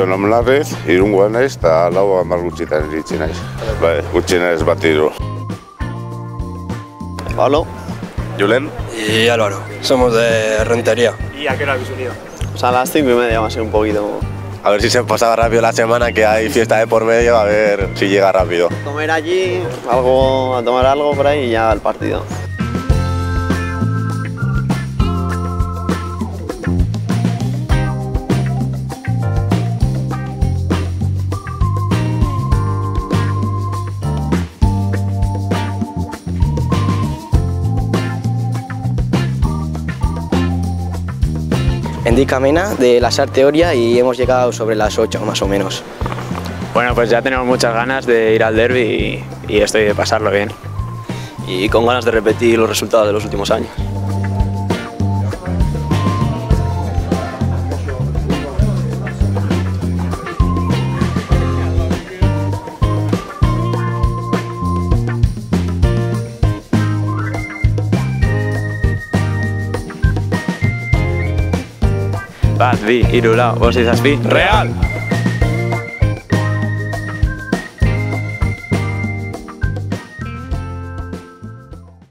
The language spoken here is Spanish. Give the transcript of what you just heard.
Jon Amlarrez, Irungoa naiz, eta 4 gutxitan iritsi naiz. Bai, gutxienez bat hiru. Pablo. Julen. Y Álvaro. Somos de Rentería. ¿Y a qué hora habéis unido? Pues a las 5:30 va a ser un poquito. A ver si se pasaba rápido la semana, que hay fiesta de por medio, a ver si llega rápido. Comer allí, a tomar algo por ahí y ya al partido. En Dicamena, de la SAR Teoria, y hemos llegado sobre las 8 más o menos. Bueno, pues ya tenemos muchas ganas de ir al derbi y estoy de pasarlo bien. Y con ganas de repetir los resultados de los últimos años. Bat, bi, hiru, lau, bost, zazpi, Real!